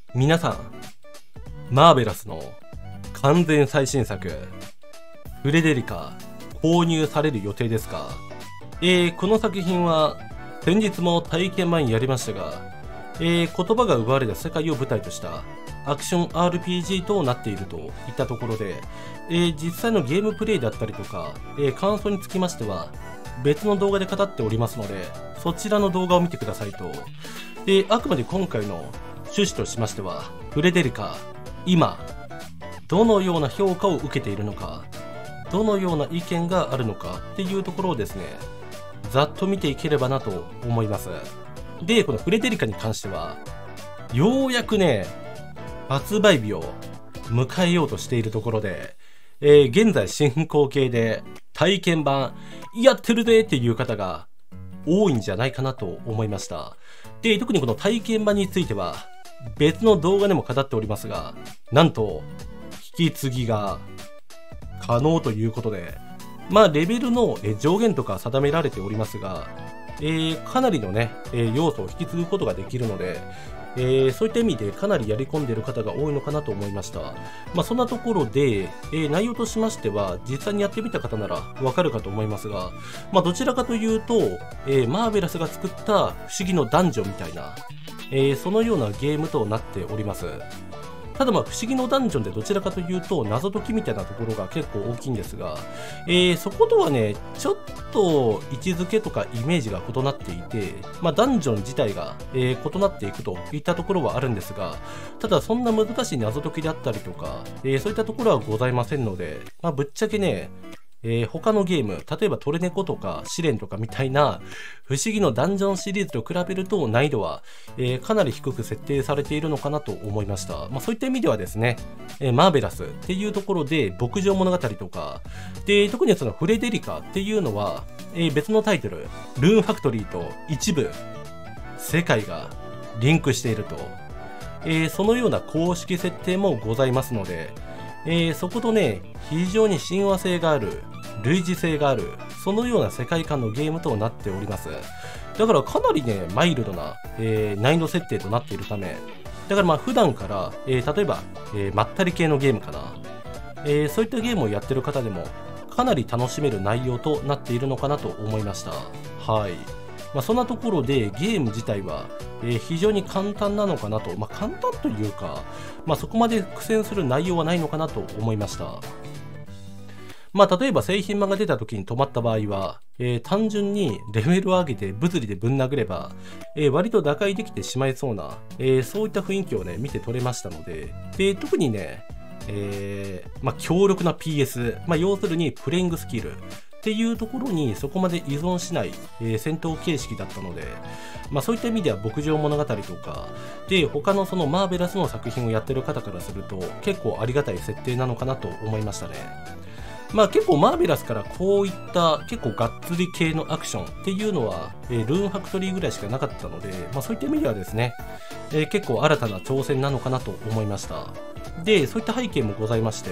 皆さん、マーベラスの完全最新作、フレデリカ、購入される予定ですか？この作品は、先日も体験前にやりましたが、言葉が奪われた世界を舞台としたアクション RPG となっているといったところで、実際のゲームプレイだったりとか、感想につきましては、別の動画で語っておりますので、そちらの動画を見てくださいと。あくまで今回の趣旨としましては、フレデリカ、今、どのような評価を受けているのか、どのような意見があるのかっていうところをですね、ざっと見ていければなと思います。で、このフレデリカに関しては、ようやくね、発売日を迎えようとしているところで、現在進行形で体験版やってるぜっていう方が多いんじゃないかなと思いました。で、特にこの体験版については別の動画でも語っておりますが、なんと引き継ぎが可能ということで、レベルの上限とか定められておりますが、かなりのね、要素を引き継ぐことができるので、そういった意味でかなりやり込んでいる方が多いのかなと思いました。そんなところで、内容としましては、実際にやってみた方ならわかるかと思いますが、どちらかというと、マーベラスが作った不思議のダンジョンみたいな、そのようなゲームとなっております。ただ不思議のダンジョンでどちらかというと謎解きみたいなところが結構大きいんですが、そことはね、ちょっと位置づけとかイメージが異なっていて、ダンジョン自体が、異なっていくといったところはあるんですが、ただそんな難しい謎解きであったりとか、そういったところはございませんので、ぶっちゃけね、他のゲーム、例えばトレネコとか試練とかみたいな不思議のダンジョンシリーズと比べると難易度は、かなり低く設定されているのかなと思いました。そういった意味ではですね、マーベラスっていうところで牧場物語とか、で、特にそのフレデリカっていうのは、別のタイトル、ルーンファクトリーと一部世界がリンクしていると、そのような公式設定もございますので、そことね、非常に親和性がある、類似性がある、そのような世界観のゲームとなっております。だからかなりね、マイルドな、難易度設定となっているため、だから普段から、例えば、まったり系のゲームかな、そういったゲームをやってる方でも、かなり楽しめる内容となっているのかなと思いました。はい。そんなところでゲーム自体は、非常に簡単なのかなと、簡単というか、そこまで苦戦する内容はないのかなと思いました。例えば製品版が出た時に止まった場合は、単純にレベルを上げて物理でぶん殴れば、割と打開できてしまいそうな、そういった雰囲気をね、見て取れましたので、特にね、強力な PS、要するにプレイングスキルっていうところにそこまで依存しない、戦闘形式だったので、そういった意味では牧場物語とかで他のそのマーベラスの作品をやってる方からすると結構ありがたい設定なのかなと思いましたね。結構マーベラスからこういった結構がっつり系のアクションっていうのは、ルーンファクトリーぐらいしかなかったので、そういった意味ではですね、結構新たな挑戦なのかなと思いました。で、そういった背景もございまして、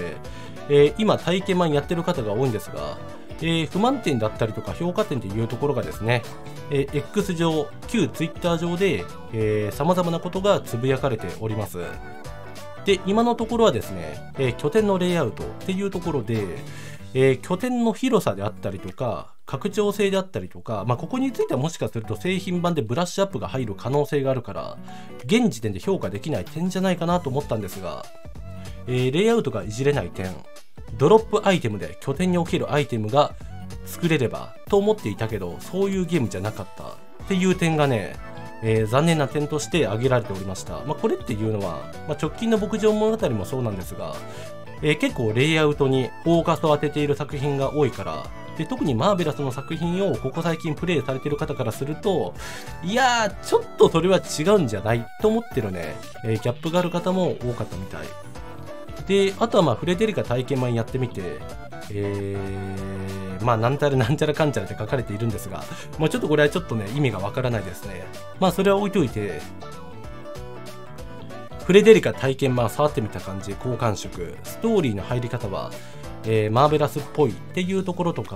今体験版やってる方が多いんですが、不満点だったりとか評価点というところがですね、X 上、旧 Twitter 上で、様々なことがつぶやかれております。で、今のところはですね、拠点のレイアウトっていうところで、拠点の広さであったりとか、拡張性であったりとか、ここについてはもしかすると製品版でブラッシュアップが入る可能性があるから、現時点で評価できない点じゃないかなと思ったんですが、レイアウトがいじれない点、ドロップアイテムで拠点におけるアイテムが作れればと思っていたけど、そういうゲームじゃなかったっていう点がね、残念な点として挙げられておりました。これっていうのは、直近の牧場物語もそうなんですが、結構レイアウトにフォーカスを当てている作品が多いから、で特にマーベラスの作品をここ最近プレイされている方からすると、いやー、ちょっとそれは違うんじゃないと思ってるね、ギャップがある方も多かったみたい。で、あとはフレデリカ体験版やってみて、なんちゃらなんちゃらかんちゃらって書かれているんですが、ちょっとこれはちょっとね、意味がわからないですね。それは置いといて、フレデリカ体験版触ってみた感じ、好感触、ストーリーの入り方は、マーベラスっぽいっていうところとか、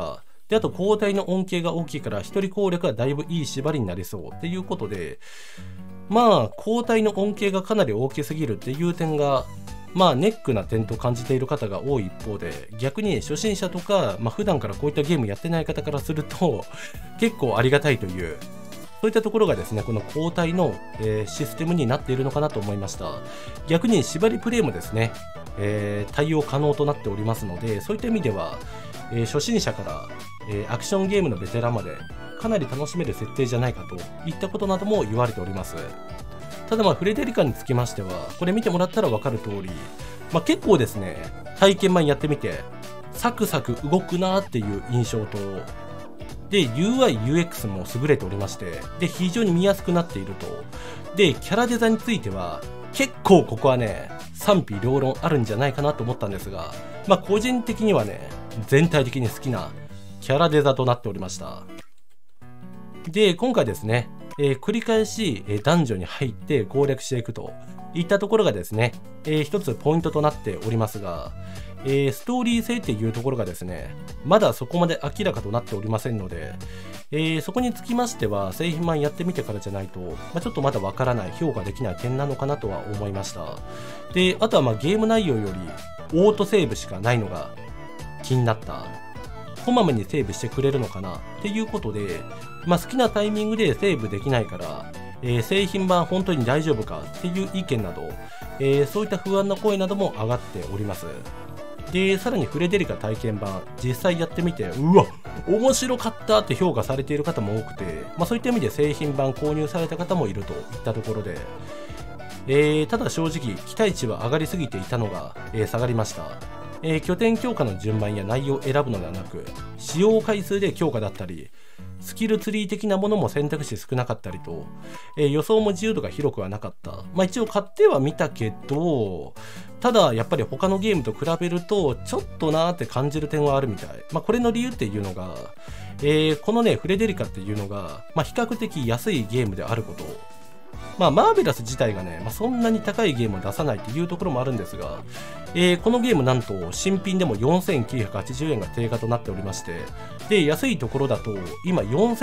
で、あと交代の恩恵が大きいから、一人攻略はだいぶいい縛りになりそうっていうことで、まあ、交代の恩恵がかなり大きすぎるっていう点が、まあ、ネックな点と感じている方が多い一方で、逆に初心者とか、まあ、普段からこういったゲームやってない方からすると、結構ありがたいという、そういったところがですね、この交代の、システムになっているのかなと思いました。逆に縛りプレイもですね、対応可能となっておりますので、そういった意味では、初心者から、アクションゲームのベテランまでかなり楽しめる設定じゃないかといったことなども言われております。ただまあフレデリカにつきましては、これ見てもらったら分かる通り、まあ、結構ですね、体験版やってみてサクサク動くなーっていう印象と、で UI、UX も優れておりまして、で非常に見やすくなっていると。でキャラデザについては結構ここはね、賛否両論あるんじゃないかなと思ったんですが、まあ個人的にはね、全体的に好きなキャラデザとなっておりました。で今回ですね、繰り返し、ダンジョンに入って攻略していくといったところがですね、一つポイントとなっておりますが、ストーリー性っていうところがですね、まだそこまで明らかとなっておりませんので、そこにつきましては製品版やってみてからじゃないと、ちょっとまだわからない、評価できない点なのかなとは思いました。であとはゲーム内容よりオートセーブしかないのが気になった。こまめにセーブしてくれるのかなっていうことで、好きなタイミングでセーブできないから、製品版本当に大丈夫かっていう意見など、そういった不安な声なども上がっております。でさらにフレデリカ体験版実際やってみて、うわ面白かったって評価されている方も多くて、そういった意味で製品版購入された方もいるといったところで、ただ正直期待値は上がりすぎていたのが、下がりました。拠点強化の順番や内容を選ぶのではなく、使用回数で強化だったり、スキルツリー的なものも選択肢少なかったりと、予想も自由度が広くはなかった。一応買ってはみたけど、ただやっぱり他のゲームと比べるとちょっとなーって感じる点はあるみたい。これの理由っていうのが、このねフレデリカっていうのが、比較的安いゲームであること。マーベラス自体がね、そんなに高いゲームを出さないっていうところもあるんですが、このゲームなんと新品でも4980円が定価となっておりまして、で安いところだと今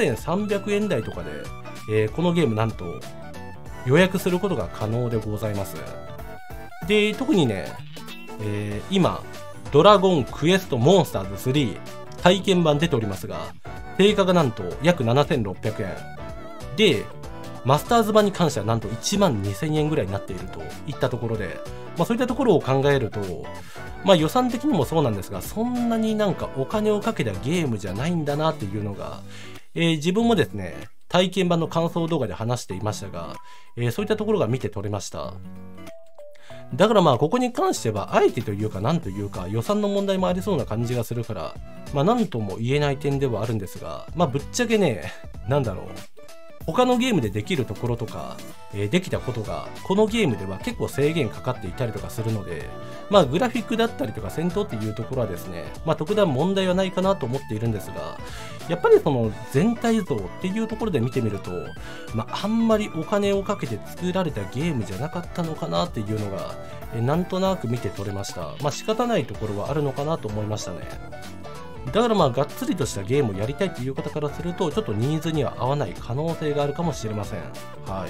4300円台とかで、このゲームなんと予約することが可能でございます。で特にね、今ドラゴンクエストモンスターズ3体験版出ておりますが、定価がなんと約7600円で、マスターズ版に関してはなんと1万2000円ぐらいになっているといったところで、そういったところを考えると、予算的にもそうなんですが、そんなになんかお金をかけたゲームじゃないんだなっていうのが、自分もですね体験版の感想動画で話していましたが、そういったところが見て取れました。だからここに関してはあえてというかなんというか予算の問題もありそうな感じがするから、なんとも言えない点ではあるんですが、ぶっちゃけね、なんだろう、他のゲームでできるところとか、できたことがこのゲームでは結構制限かかっていたりとかするので、グラフィックだったりとか戦闘っていうところはですね、特段問題はないかなと思っているんですが、やっぱりその全体像っていうところで見てみると、あんまりお金をかけて作られたゲームじゃなかったのかなっていうのが、なんとなく見て取れました。仕方ないところはあるのかなと思いましたね。だからがっつりとしたゲームをやりたいっていう方からすると、ちょっとニーズには合わない可能性があるかもしれません。はい。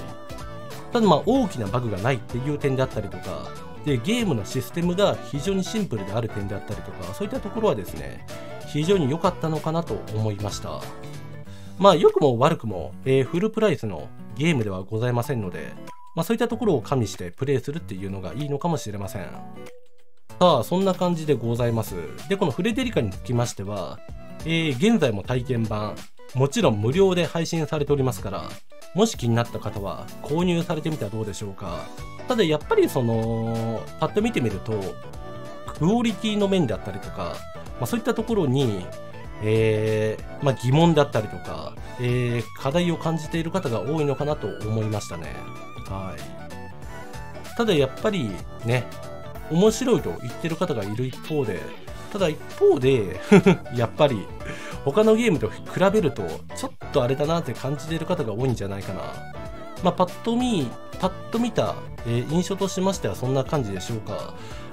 ただ大きなバグがないっていう点であったりとか、でゲームのシステムが非常にシンプルである点であったりとか、そういったところはですね、非常に良かったのかなと思いました。良くも悪くも、フルプライスのゲームではございませんので、そういったところを加味してプレイするっていうのがいいのかもしれません。さあそんな感じでございます。でこのフレデリカにつきましては、現在も体験版もちろん無料で配信されておりますから、もし気になった方は購入されてみてはどうでしょうか。ただやっぱりパッと見てみるとクオリティの面であったりとか、そういったところに、疑問だったりとか、課題を感じている方が多いのかなと思いましたね。はい。ただやっぱりね、面白いと言ってる方がいる一方で、ただ一方でやっぱり他のゲームと比べるとちょっとあれだなって感じている方が多いんじゃないかな。パッと見た、印象としましてはそんな感じでしょうか。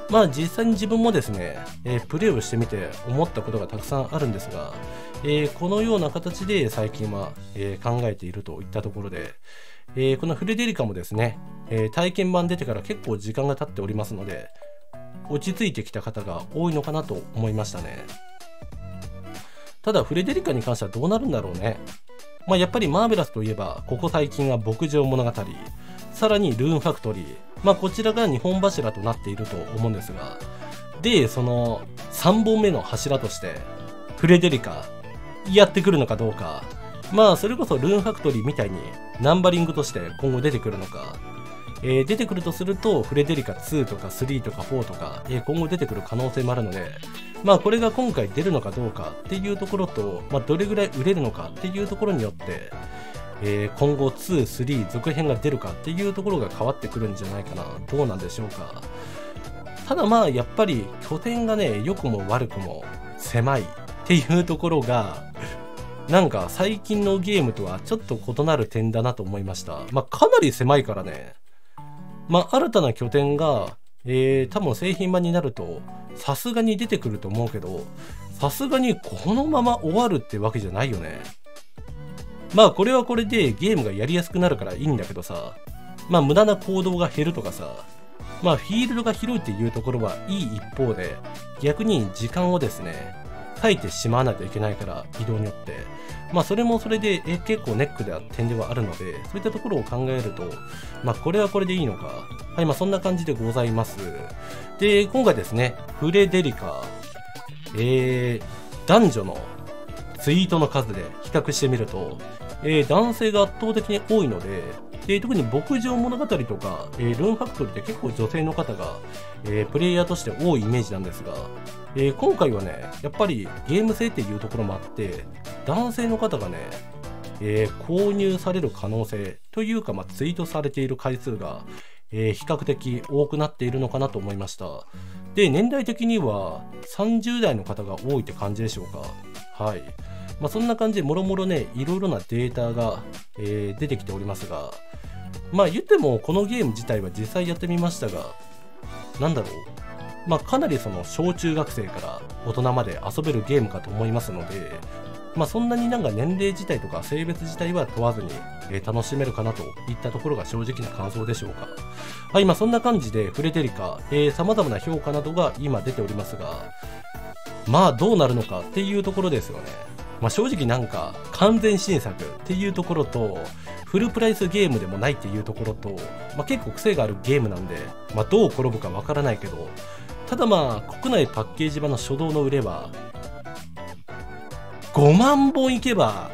まあ実際に自分もですね、プレイをしてみて思ったことがたくさんあるんですが、このような形で最近は、考えているといったところで、このフレデリカもですね、体験版出てから結構時間が経っておりますので、落ち着いてきた方が多いのかなと思いましたね。ただフレデリカに関してはどうなるんだろうね。まあやっぱりマーベラスといえば、ここ最近は牧場物語、さらにルーンファクトリー、まあこちらが2本柱となっていると思うんですが、で、その3本目の柱として、フレデリカ、やってくるのかどうか、まあそれこそルーンファクトリーみたいにナンバリングとして今後出てくるのか、出てくるとするとフレデリカ2とか3とか4とか、今後出てくる可能性もあるので、まあこれが今回出るのかどうかっていうところと、まあどれぐらい売れるのかっていうところによって、今後2、3続編が出るかっていうところが変わってくるんじゃないかな。どうなんでしょうか。ただまあやっぱり拠点がね、良くも悪くも狭いっていうところが、なんか最近のゲームとはちょっと異なる点だなと思いました。まあかなり狭いからね。まあ新たな拠点が、多分製品版になるとさすがに出てくると思うけど、さすがにこのまま終わるってわけじゃないよね。まあこれはこれでゲームがやりやすくなるからいいんだけどさ、まあ無駄な行動が減るとかさ、まあフィールドが広いっていうところはいい一方で、逆に時間をですね、割いてしまわないといけないから、移動によって。まあそれもそれで結構ネックで点ではあるので、そういったところを考えると、まあこれはこれでいいのか。はい、まあそんな感じでございます。で、今回ですね、フレデリカ、男女のツイートの数で比較してみると、男性が圧倒的に多いので、特に牧場物語とか、ルーンファクトリーって結構女性の方が、プレイヤーとして多いイメージなんですが、今回はね、やっぱりゲーム性っていうところもあって、男性の方がね、購入される可能性というか、まあ、ツイートされている回数が、比較的多くなっているのかなと思いました。で、年代的には30代の方が多いって感じでしょうか。はい。まあ、そんな感じでもろもろね、いろいろなデータが、出てきておりますが、まあ言ってもこのゲーム自体は実際やってみましたが、なんだろう。まあかなりその小中学生から大人まで遊べるゲームかと思いますので、まあそんなになんか年齢自体とか性別自体は問わずに、楽しめるかなといったところが正直な感想でしょうか。はい、まあそんな感じでフレデリカ、様々な評価などが今出ておりますが、まあどうなるのかっていうところですよね。まあ正直なんか完全新作っていうところと、フルプライスゲームでもないっていうところと、まあ結構癖があるゲームなんで、まあどう転ぶかわからないけど、ただまあ国内パッケージ版の初動の売れは、5万本いけば、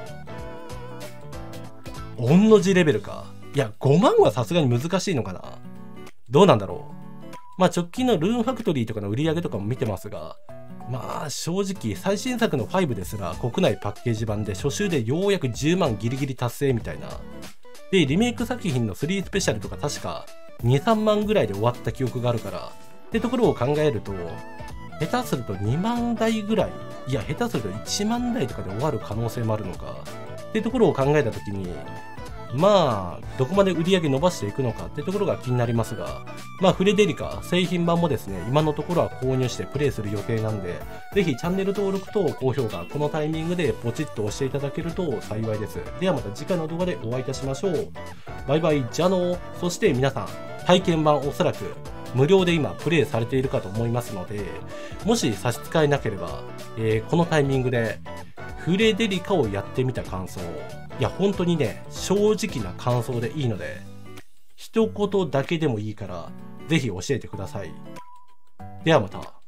御の字レベルか。いや、5万はさすがに難しいのかな。どうなんだろう。まあ直近のルーンファクトリーとかの売り上げとかも見てますが、まあ正直最新作の5ですら国内パッケージ版で初週でようやく10万ギリギリ達成みたいな。で、リメイク作品の3スペシャルとか確か2、3万ぐらいで終わった記憶があるから、ってところを考えると、下手すると2万台ぐらい、いや下手すると1万台とかで終わる可能性もあるのか。ってところを考えたときに、まあ、どこまで売り上げ伸ばしていくのかってところが気になりますが、まあ、フレデリカ製品版もですね、今のところは購入してプレイする予定なんで、ぜひチャンネル登録と高評価、このタイミングでポチッと押していただけると幸いです。ではまた次回の動画でお会いいたしましょう。バイバイ、じゃあのー。そして皆さん、体験版おそらく無料で今プレイされているかと思いますので、もし差し支えなければ、このタイミングでフレデリカをやってみた感想、いや本当にね、正直な感想でいいので、一言だけでもいいからぜひ教えてください。ではまた。